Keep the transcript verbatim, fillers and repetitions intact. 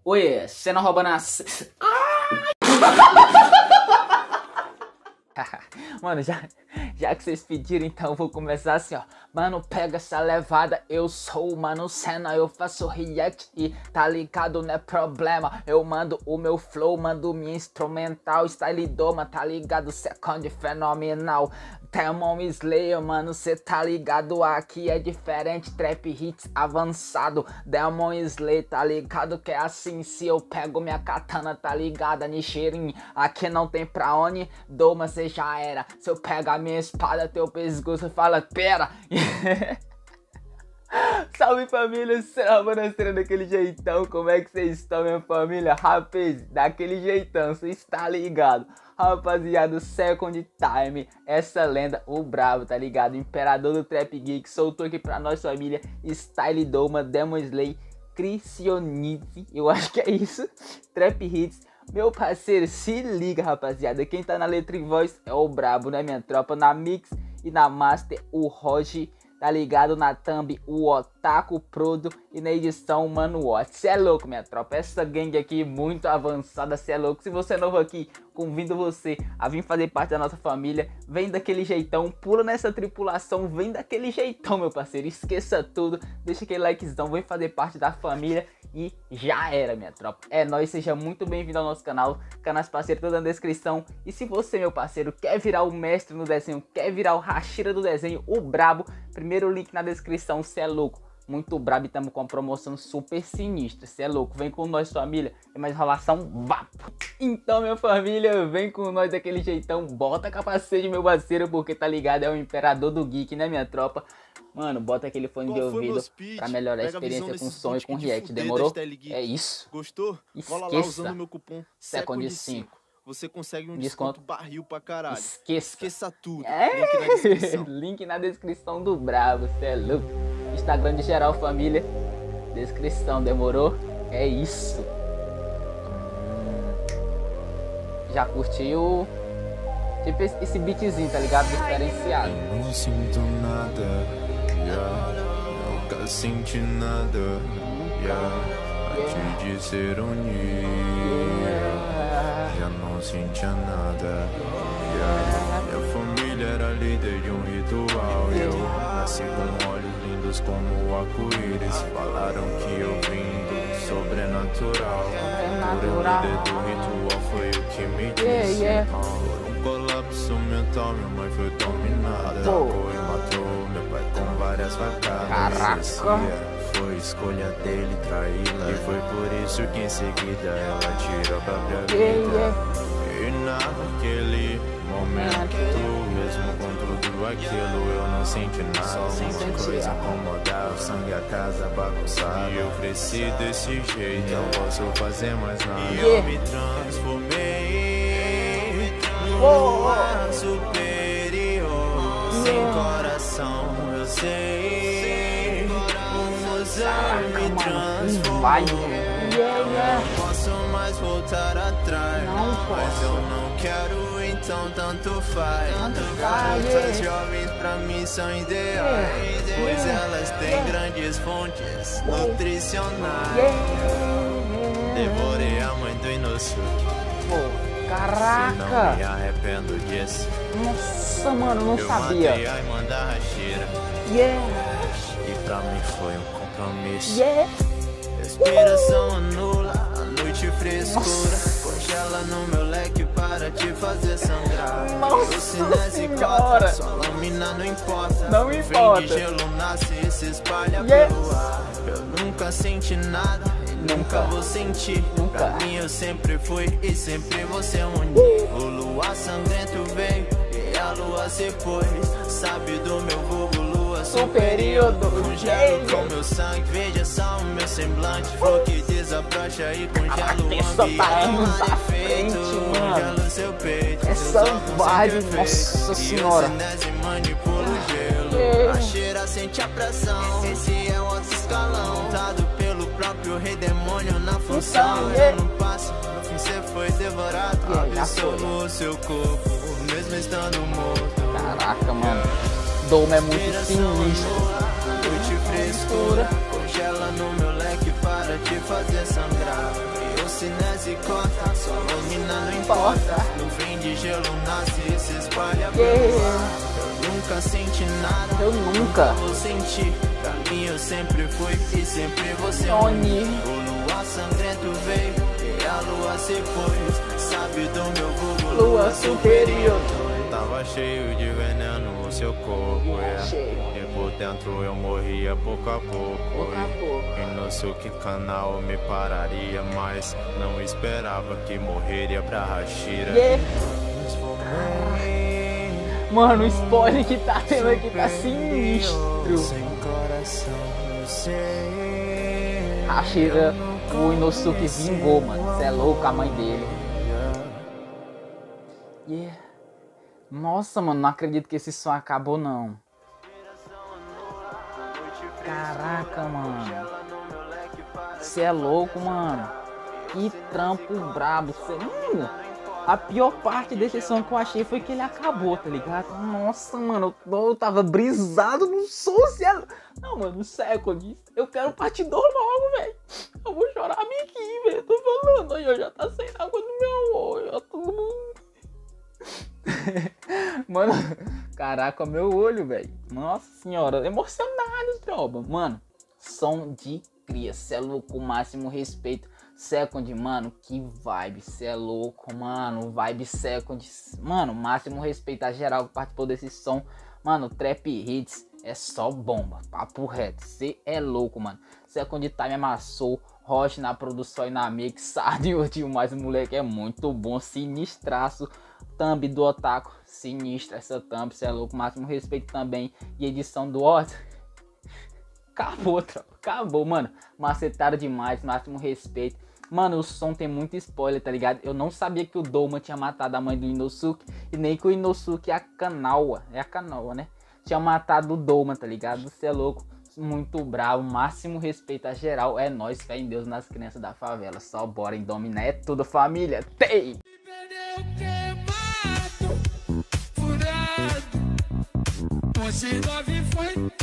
Oi, você não rouba na... Mano, já, já que vocês pediram, então eu vou começar assim, ó. Mano, pega essa levada, eu sou o Mano Senna, eu faço react e tá ligado, não é problema. Eu mando o meu flow, mando minha instrumental, style doma, tá ligado, second fenomenal. Demon Slayer, mano, cê tá ligado, aqui é diferente, trap hits avançado. Demon Slayer, tá ligado que é assim, se eu pego minha katana, tá ligada, Nichirin, aqui não tem pra onde, doma, cê já era. Se eu pegar minha espada, teu pescoço fala, pera. Salve família, será bananeira daquele jeitão, como é que vocês estão, minha família? Rapaz, daquele jeitão, cê está ligado. Rapaziada, Second Time, essa lenda, o brabo, tá ligado? Imperador do Trap Geek, soltou aqui pra nós família, Style Doma, Demon Slayer, Cristionize, eu acho que é isso, Trap Hits. Meu parceiro, se liga, rapaziada, quem tá na letra e voz é o brabo, né, minha tropa? Na mix e na master, o Roger, tá ligado? Na thumb, o Otaku Prodo e na edição, o Mano Watts. Cê é louco, minha tropa, essa gangue aqui muito avançada, cê é louco. Se você é novo aqui, convido você a vir fazer parte da nossa família. Vem daquele jeitão, pula nessa tripulação, vem daquele jeitão, meu parceiro. Esqueça tudo, deixa aquele likezão, vem fazer parte da família. E já era, minha tropa. É nóis, seja muito bem-vindo ao nosso canal. Canais parceiros todos na descrição. E se você, meu parceiro, quer virar o mestre no desenho, quer virar o Hashira do desenho, o brabo, primeiro link na descrição, cê é louco. Muito brabo e tamo com uma promoção super sinistra, cê é louco. Vem com nós, família. Tem mais enrolação, vá! Então, minha família, vem com nós daquele jeitão. Bota capacete, meu parceiro, porque tá ligado, é o imperador do geek, né, minha tropa? Mano, bota aquele fone Qual de ouvido pra melhorar a experiência com som e com react, demorou? É isso. Gostou? Esqueça. Cola lá usando meu cupom Second cinco. Você consegue um desconto, desconto barril pra caralho. Esqueça. Esqueça tudo. É. Link na descrição. Link na descrição do brabo, cê é louco. Instagram de geral, família. Descrição, demorou? É isso. Já curtiu? Tipo esse beatzinho, tá ligado? Diferenciado. Eu não sinto nada. Yeah, nunca senti nada, yeah, a te dizer unir, já não sentia nada, yeah, minha família era líder de um ritual, eu nasci com olhos lindos como o arco-íris, falaram que eu vim do sobrenatural, por eu líder do ritual foi o que me disse, por um colapso mental minha mãe foi dominada, foi matou meu pai com várias facadas. Caraca. Foi escolha dele traí-la, e foi por isso que em seguida ela tirou a própria vida. E naquele momento, mesmo com tudo aquilo, eu não senti nada. Uma coisa incomodar, o sangue a casa bagunçada. E eu cresci desse jeito, não posso fazer mais nada. E eu me transformei num ar superior, sem coração. Eu sei como você me transformou. Eu não posso mais voltar atrás, mas eu não quero, então tanto faz. Garotas jovens pra mim são ideais, pois elas têm grandes fontes nutricionais. Devorei a mãe do Inosuke. Caraca! Não me arrependo disso. Nossa, mano, não eu sabia. Matei a irmã da Hashira. Yeah! E pra mim foi um compromisso. Yeah! Respiração anula, a noite frescura. Congela no meu leque para te fazer sangrar. Nossa senhora! Sua lâmina não importa. Não importa. Vem de gelo nasce e se espalha yeah. pelo ar. Eu nunca senti nada. Nunca vou sentir, nunca. Pra mim eu sempre fui e sempre vou ser unir. O luar sangrento veio e a lua se pôs. Sabe do meu vulgo, lua superior. Congelo com meu sangue, veja só o meu semblante. Flor que desabrocha e congela o ambiente. Tá indo pra frente, mano. Seu peito, essa vibe, nossa senhora. Manipula o gelo. A cheira sente a pressão. Esse é o outro escalão. Dado pelo próprio rei demônio na função. Eu não passo, no fim você foi devorado. Absorvo o seu corpo, mesmo estando morto. Caraca, mano. Doma é muito sinistro. Noite frescura, congela no meu leque para te fazer sangrar. se nesse conta, só lâmina não importa. No fim de gelo nasce, se espalha pelo Yeah. ar. Eu nunca senti nada, Eu nunca. vou sentir. Pra mim eu sempre fui e sempre você Oni. O luar sangrento veio e a lua se foi. Sabe do meu vulgo, Lua superior. Tava cheio de veneno o seu corpo, yeah. Cheio. E por dentro eu morria pouco a pouco, Pouco a pouco. E no Suki canal me pararia, mas não esperava que morreria pra Hashira. Yeah. Mano, o spoiler que tá tendo aqui tá sinistro. Sem coração, eu sei. Hashira, o Inosuke vingou, mano. Cê é louco, a mãe dele. Yeah. Nossa, mano, não acredito que esse som acabou, não. Caraca, mano. Cê é louco, mano. Que trampo brabo. Cê... Mano, a pior parte desse som que eu achei foi que ele acabou, tá ligado? Nossa, mano, eu, eu tava brisado no som. Cê é... Não, mano, Second, eu quero parte dois logo, velho. Eu vou chorar aqui, velho. Tô falando, aí eu já tá sem água no meu olho. Já todo mundo... Mano, caraca, meu olho, velho. Nossa senhora, emocionado, tropa. Mano, som de cria. Cê é louco, máximo respeito. Second, mano, que vibe. Cê é louco, mano. Vibe Second. Mano, máximo respeito a geral que participou desse som. Mano, Trap Hits é só bomba. Papo reto. Cê é louco, mano. Second Time amassou. Roche na produção e na mixada. E o tio mais o moleque é muito bom. Sinistraço. Thumb do Otaku, sinistra essa thumb, cê é louco, máximo respeito também. E edição do Otto, acabou, tropa, acabou, mano. Macetaram demais, máximo respeito. Mano, o som tem muito spoiler, tá ligado? Eu não sabia que o Douma tinha matado a mãe do Inosuke. E nem que o Inosuke, a Kanawa, é a Kanawa, né? Tinha matado o Douma, tá ligado? Cê é louco, muito bravo, máximo respeito a geral. É nóis, fé em Deus nas crianças da favela. Só bora em dominar, é tudo família. Tem! Você nove foi